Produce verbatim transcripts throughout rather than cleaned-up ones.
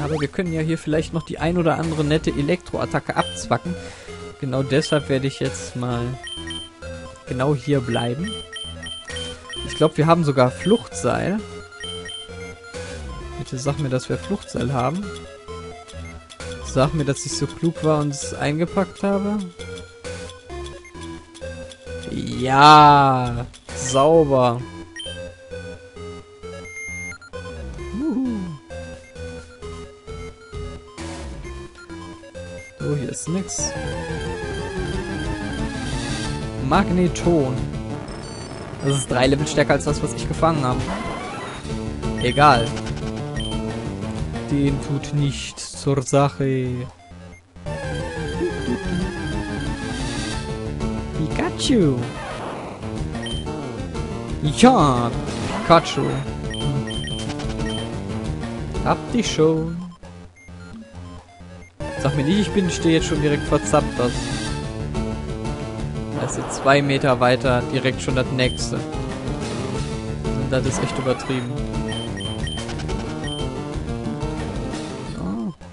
Aber wir können ja hier vielleicht noch die ein oder andere nette Elektroattacke abzwacken. Genau deshalb werde ich jetzt mal genau hier bleiben. Ich glaube, wir haben sogar Fluchtseil. Bitte sag mir, dass wir Fluchtseil haben. Sag mir, dass ich so klug war und es eingepackt habe. Ja, sauber. Uhu. So, hier ist nix. Magneton. Das ist drei Level stärker als das, was ich gefangen habe. Egal. Den tut nichts zur Sache. Pikachu. Ja, Pikachu. Hab dich schon. Sag mir nicht, ich bin, stehe jetzt schon direkt vor Zapdos. Also zwei Meter weiter, direkt schon das nächste. Und das ist echt übertrieben. Oh.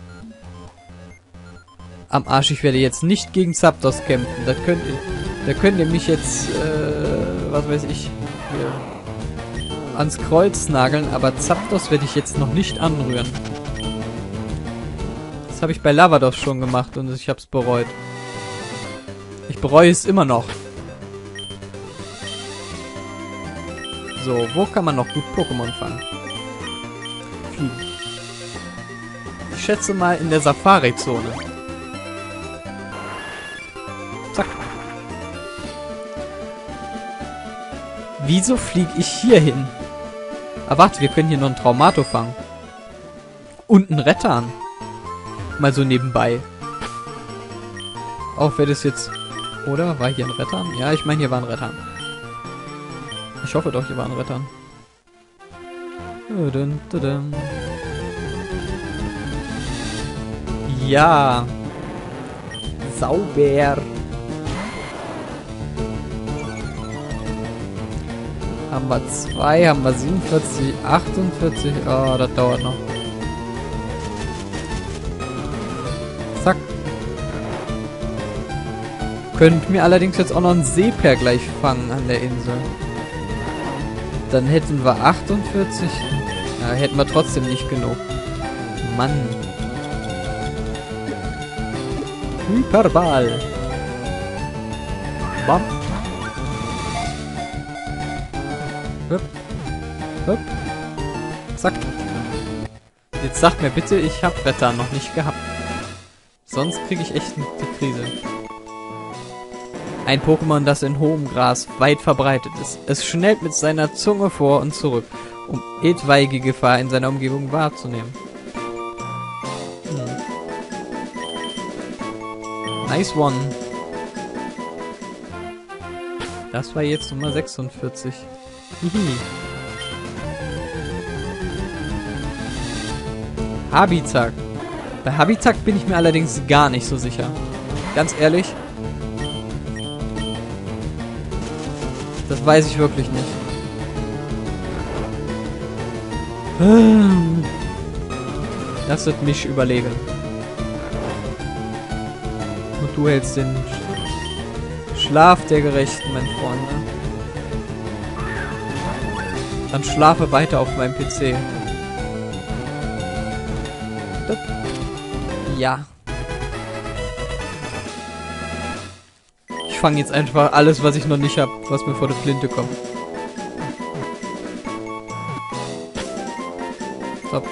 Am Arsch, ich werde jetzt nicht gegen Zapdos kämpfen. Das könnt ihr, da könnt ihr mich jetzt, äh, was weiß ich, hier ans Kreuz nageln, aber Zapdos werde ich jetzt noch nicht anrühren. Das habe ich bei Lavados schon gemacht und ich habe es bereut. Ich bereue es immer noch. So, wo kann man noch gut Pokémon fangen? Fliegen. Ich schätze mal in der Safari-Zone. Zack. Wieso fliege ich hier hin? Ah, warte, wir können hier noch einen Traumato fangen. Und einen Rettern. Mal so nebenbei. Auch wenn das jetzt... Oder? War hier ein Rettern? Ja, ich meine, hier war ein Rettern. Ich hoffe doch, hier war ein Rettern. Ja. Sauber. Haben wir zwei, haben wir siebenundvierzig, achtundvierzig. Oh, das dauert noch. Zack. Könnt mir allerdings jetzt auch noch einen Seeper gleich fangen an der Insel. Dann hätten wir achtundvierzig. Ja, hätten wir trotzdem nicht genug. Mann. Hyperball. Bam. Hup. Hup. Zack. Jetzt sagt mir bitte, ich habe Wetter noch nicht gehabt. Sonst kriege ich echt die Krise. Ein Pokémon, das in hohem Gras weit verbreitet ist. Es schnellt mit seiner Zunge vor und zurück, um etwaige Gefahr in seiner Umgebung wahrzunehmen. Hm. Nice one. Das war jetzt Nummer sechsundvierzig. Hihi. Habitak. Bei Habitak bin ich mir allerdings gar nicht so sicher. Ganz ehrlich. Das weiß ich wirklich nicht. Lasst mich überlegen. Und du hältst den Schlaf der Gerechten, mein Freund. Ne? Dann schlafe weiter auf meinem P C. Ja. Ich fange jetzt einfach alles, was ich noch nicht habe, was mir vor der Flinte kommt. Stop.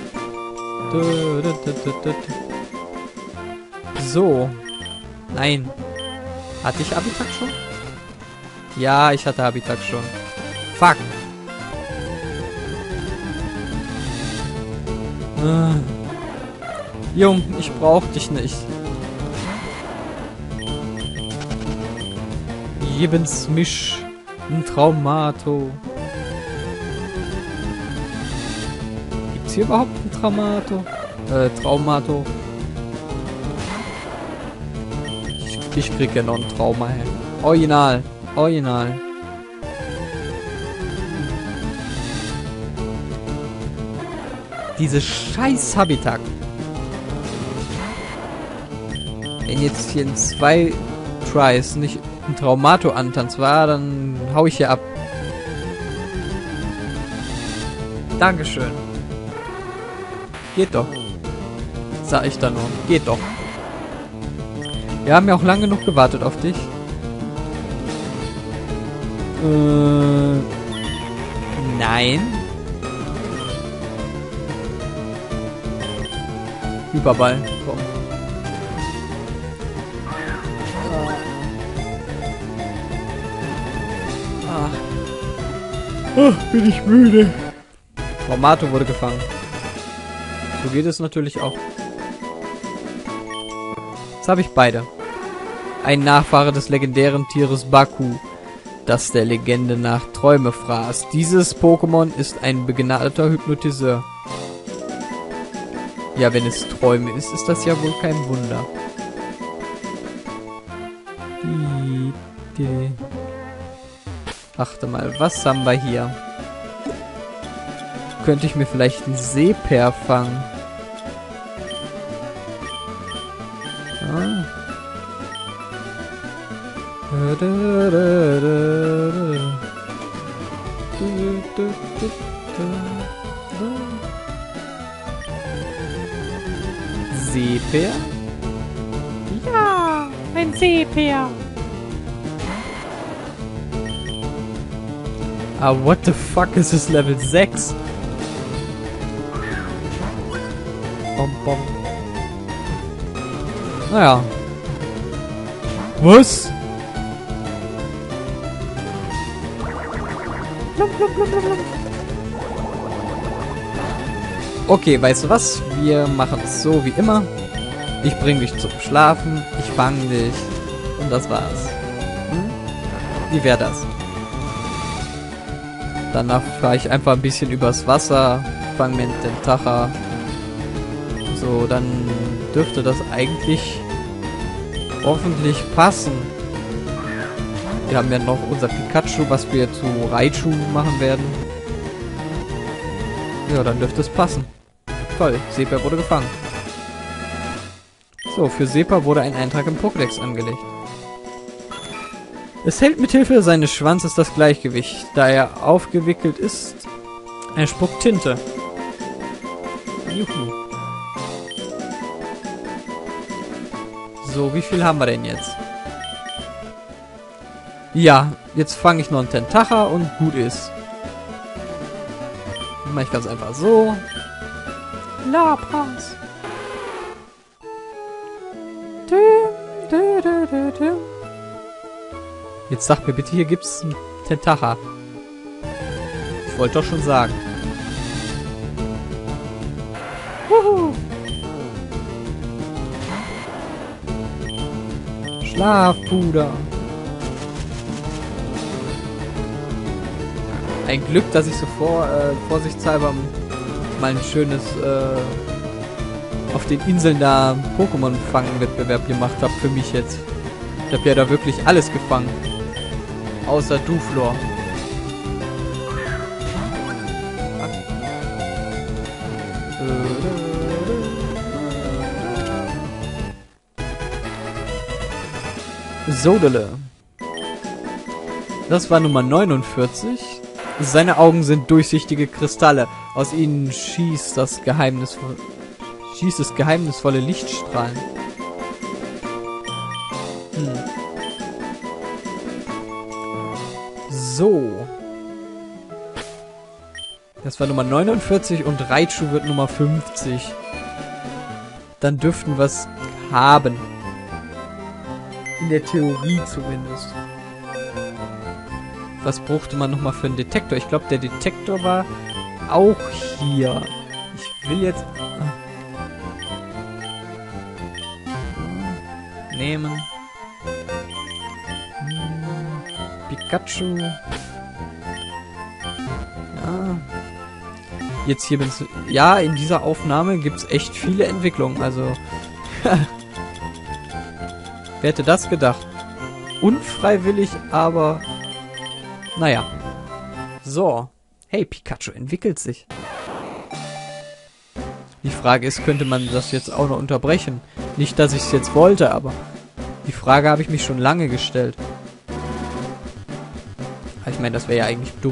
So. Nein. Hatte ich Habitak schon? Ja, ich hatte Habitak schon. Fuck. Ah. Jung, ich brauch dich nicht. Gebens mich ein Traumato. Gibt's hier überhaupt ein Traumato? Äh, Traumato. Ich, ich krieg ja noch ein Trauma her. Original. Original. Diese scheiß Habitat. Wenn jetzt hier in zwei Tries nicht ein Traumato-Antanz war, dann hau ich hier ab. Dankeschön. Geht doch. Sag ich dann nur. Geht doch. Wir haben ja auch lange genug gewartet auf dich. Äh, nein. Überball. Komm. Ah. Oh, bin ich müde. Traumato wurde gefangen. So geht es natürlich auch. Jetzt habe ich beide. Ein Nachfahre des legendären Tieres Baku, das der Legende nach Träume fraß. Dieses Pokémon ist ein begnadeter Hypnotiseur. Ja, wenn es Träume ist, ist das ja wohl kein Wunder. Achte mal, was haben wir hier? Könnte ich mir vielleicht einen Seeper fangen? Ah. Seeper? Ja, ein Seeper. Ah, what the fuck ist es Level sechs? Bom, bom. Naja. Was? Okay, weißt du was? Wir machen es so wie immer. Ich bring dich zum Schlafen, ich fange dich und das war's. Hm? Wie wäre das? Danach fahre ich einfach ein bisschen übers Wasser, fange mir den Tacha. So, dann dürfte das eigentlich hoffentlich passen. Wir haben ja noch unser Pikachu, was wir zu Raichu machen werden. Ja, dann dürfte es passen. Toll, Seeper wurde gefangen. So, für Seeper wurde ein Eintrag im Pokédex angelegt. Es hält mithilfe seines Schwanzes das Gleichgewicht, da er aufgewickelt ist. Er spuckt Tinte. Juhu. So, wie viel haben wir denn jetzt? Ja, jetzt fange ich noch einen Tentacha und gut ist. Dann mache ich ganz einfach so. Lapras. Jetzt sag mir bitte, hier gibt's einen Tentacha. Ich wollte doch schon sagen. Wuhu. Schlaf, Bruder. Ein Glück, dass ich so vor, äh, vorsichtshalber mal ein schönes, äh, auf den Inseln da Pokémon-Fangen-Wettbewerb gemacht habe für mich jetzt. Ich habe ja da wirklich alles gefangen. Außer Duflor. Sodele. Das war Nummer neunundvierzig. Seine Augen sind durchsichtige Kristalle. Aus ihnen schießt das geheimnisvolle, schießt es geheimnisvolle Lichtstrahlen. Hm. So. Das war Nummer neunundvierzig und Raichu wird Nummer fünfzig. Dann dürften wir es haben. In der Theorie zumindest. Was brauchte man nochmal für einen Detektor? Ich glaube, der Detektor war auch hier. Ich will jetzt... Nehmen. Pikachu. Ja. Jetzt hier bin ich... Ja, in dieser Aufnahme gibt es echt viele Entwicklungen. Also... Wer hätte das gedacht? Unfreiwillig, aber... Naja. So. Hey, Pikachu entwickelt sich. Die Frage ist, könnte man das jetzt auch noch unterbrechen? Nicht, dass ich es jetzt wollte, aber die Frage habe ich mich schon lange gestellt. Ich meine, das wäre ja eigentlich dumm.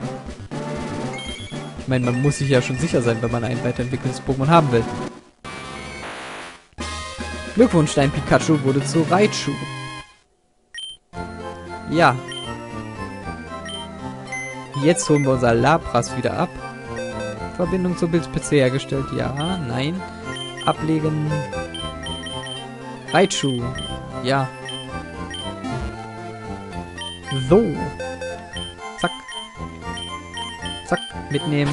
Ich meine, man muss sich ja schon sicher sein, wenn man ein weiterentwickeltes Pokémon haben will. Glückwunsch, dein Pikachu wurde zu Raichu. Ja. Jetzt holen wir unser Lapras wieder ab. Verbindung zur Bildspitze P C hergestellt. Ja, nein. Ablegen. Raichu. Ja. So. Zack. Zack. Mitnehmen.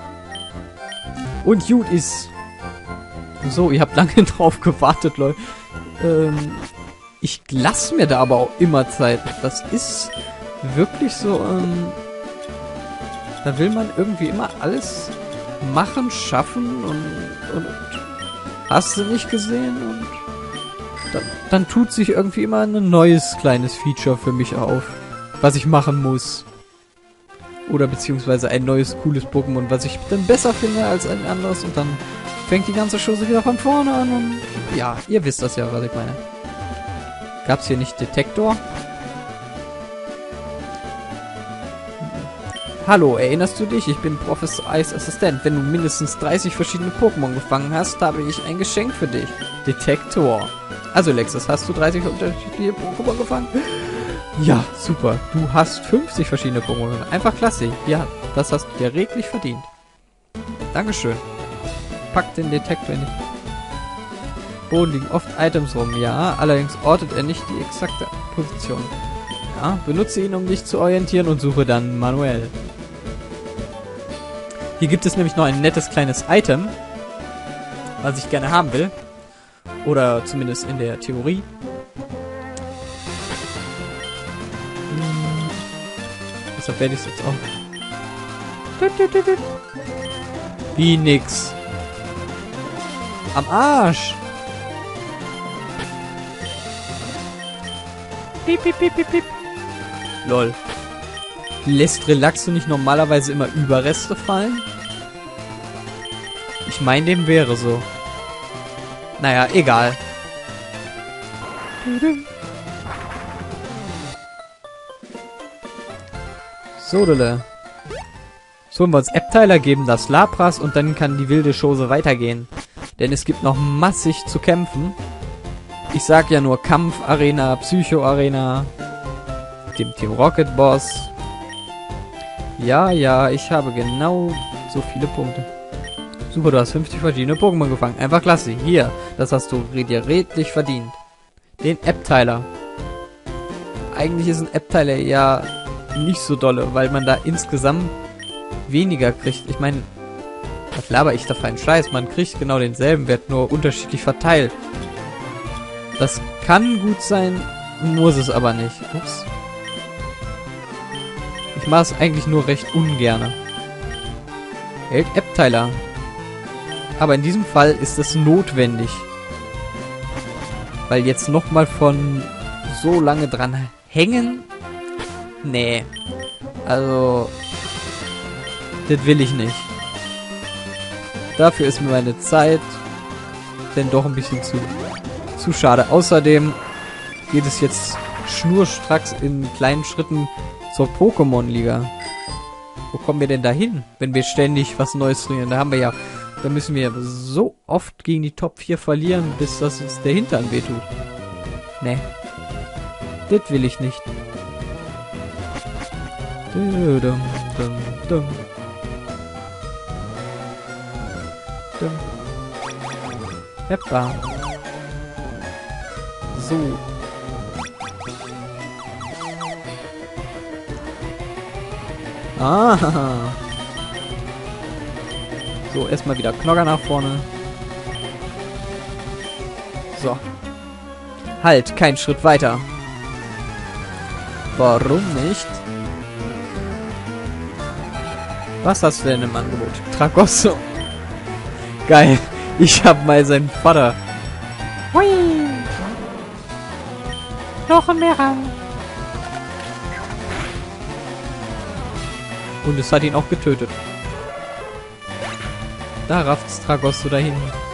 Und gut ist. So, ihr habt lange drauf gewartet, Leute. Ähm, ich lasse mir da aber auch immer Zeit. Das ist wirklich so, ähm, da will man irgendwie immer alles machen, schaffen und, und hast du nicht gesehen und dann, dann tut sich irgendwie immer ein neues kleines Feature für mich auf, was ich machen muss. Oder beziehungsweise ein neues, cooles Pokémon, was ich dann besser finde als ein anderes und dann fängt die ganze Chose wieder von vorne an und ja, ihr wisst das ja, was ich meine. Gab's hier nicht Detektor? Hallo, erinnerst du dich? Ich bin Professor Eis Assistent. Wenn du mindestens dreißig verschiedene Pokémon gefangen hast, habe ich ein Geschenk für dich. Detektor. Also Lexus, hast du dreißig unterschiedliche Pokémon gefangen? Ja, super. Du hast fünfzig verschiedene Pokémon gefangen. Einfach klasse. Ja, das hast du dir reglich verdient. Dankeschön. Pack den Detektor in den Boden, liegen oft Items rum. Ja, allerdings ortet er nicht die exakte Position. Ja, benutze ihn, um dich zu orientieren und suche dann manuell. Hier gibt es nämlich noch ein nettes kleines Item, was ich gerne haben will. Oder zumindest in der Theorie. Hm. Deshalb werde ich es jetzt auch. Wie nix. Am Arsch! Piep, piep, piep, piep, piep. Lol. Lässt Relaxo nicht normalerweise immer Überreste fallen? Ich meine, dem wäre so. Naja, egal. So, Dille. So, holen wir uns App-Teiler, geben das Lapras und dann kann die wilde Chose weitergehen. Denn es gibt noch massig zu kämpfen. Ich sag ja nur Kampf-Arena, Psycho-Arena, dem Team Rocket Boss. Ja, ja, ich habe genau so viele Punkte. Super, du hast fünfzig verschiedene Pokémon gefangen. Einfach klasse. Hier, das hast du dir redlich verdient. Den App-Teiler. Eigentlich ist ein App-Teiler ja nicht so dolle, weil man da insgesamt weniger kriegt. Ich meine, was laber ich da für einen Scheiß? Man kriegt genau denselben Wert, nur unterschiedlich verteilt. Das kann gut sein, muss es aber nicht. Ups. Ich mache es eigentlich nur recht ungerne. Hält App-Teiler. Aber in diesem Fall ist es notwendig. Weil jetzt nochmal von so lange dran hängen? Nee. Also, das will ich nicht. Dafür ist mir meine Zeit denn doch ein bisschen zu, zu schade. Außerdem geht es jetzt schnurstracks in kleinen Schritten zur Pokémon-Liga. Wo kommen wir denn da hin, wenn wir ständig was Neues trainieren? Da haben wir ja, da müssen wir so oft gegen die Top vier verlieren, bis das uns der Hintern wehtut. Nee. Das will ich nicht. Dum, dum, dum. Dum. Heppa. So. Ah. So, erstmal wieder Knogger nach vorne. So. Halt, kein Schritt weiter. Warum nicht? Was hast du denn im Angebot? Tragosso. Geil. Ich hab mal seinen Vater. Hui. Noch mehr ran. Und es hat ihn auch getötet. Da rafft's Dragos so da hinten.